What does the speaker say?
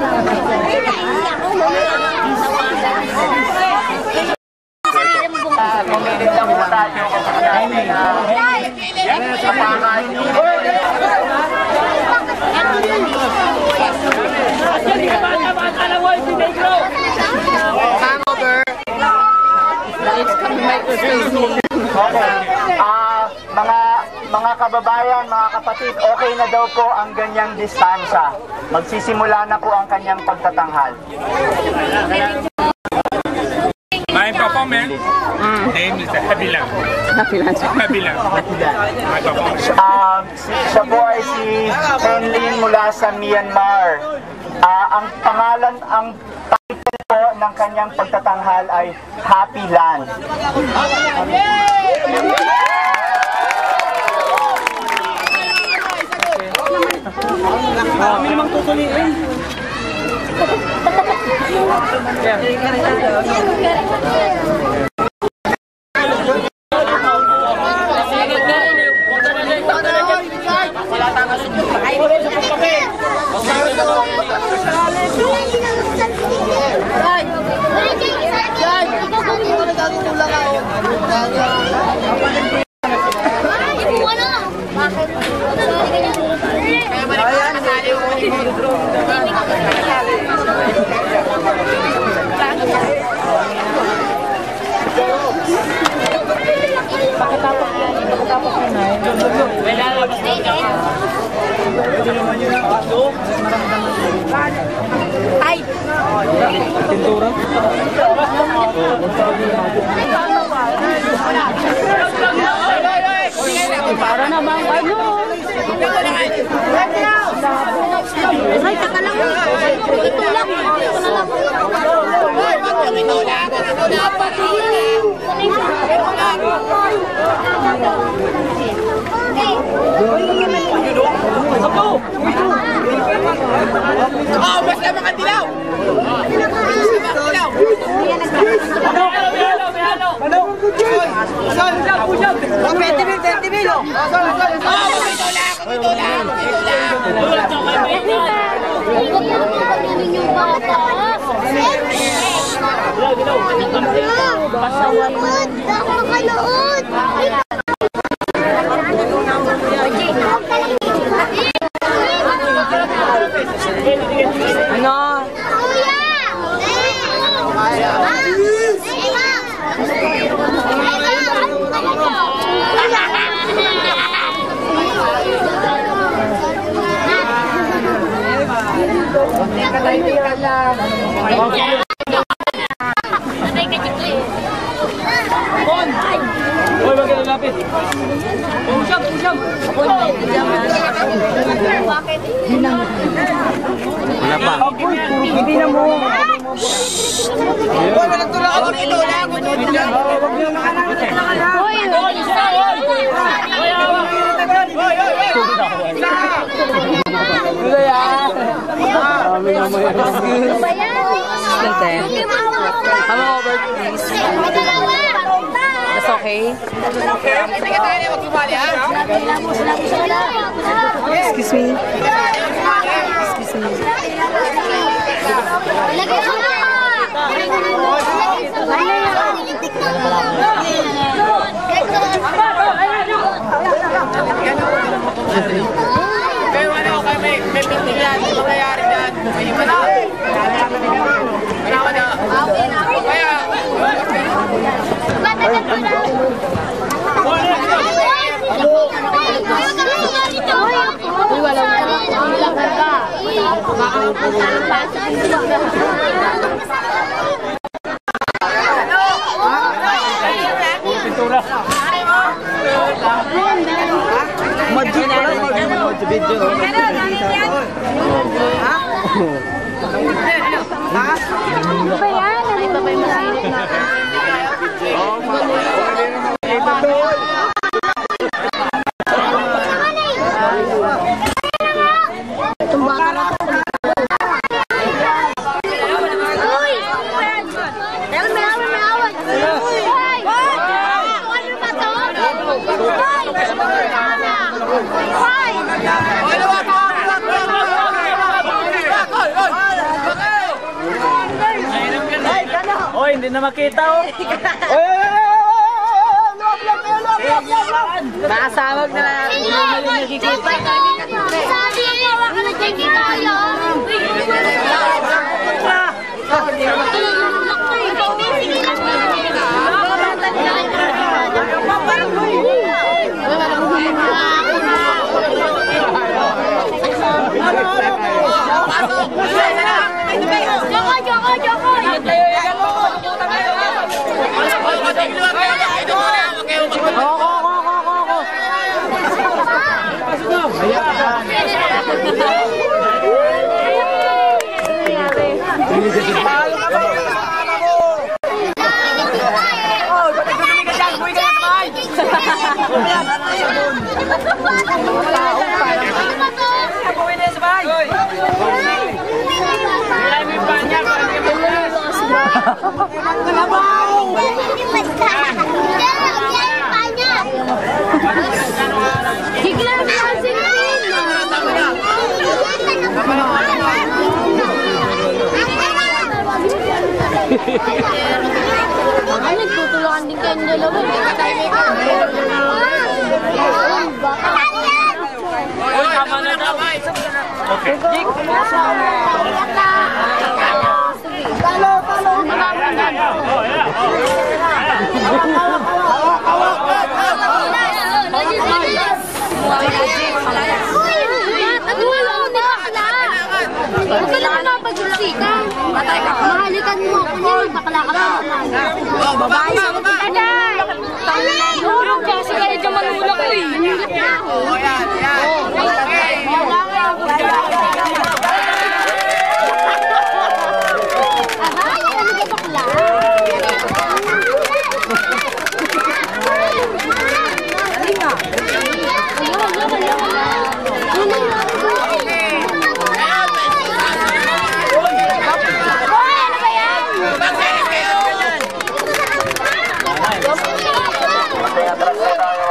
Kumilit lang po tayo. Hangover. It's coming back to Mga kababayan, mga kapatid, okay na daw po ang ganyang distansya. Magsisimula na po ang kanyang pagtatanghal. My performance name is Happy Lamb. Happy Lunch. Happy Lamb. My performance. Siya po ay si Henlin mula sa Myanmar. Ang pangalan, ang title po ng kanyang pagtatanghal ay Happy Land. Kami namang tutuliin. Tintura. Para namang ano? Ay, taka lang. Ito lang. Oh, basta mga dilaw! Wala pa. Hindi na mo. Wala nang tulak ako dito. Come over, please. That's okay. Excuse me. Excuse me. Pero ano, may picnic yan, may mangyayari dyan. May iba na. Wala na. Kaya, hindi na makita oh. Makasawag na lang. Sabi niya, waka na dyan kikaya. Nagtutulungan din kayong dalawa. Tama na daw. Okay. Huwag ka lang mapagsusikan. Mahalikan mo ako niya, bakla ka pa naman. Babae sa mga taday. Tanong kasi kayo dyan manulak ko eh. Nangilit na ako. Abay, ano ka bakla? Halika. Atras na tayo.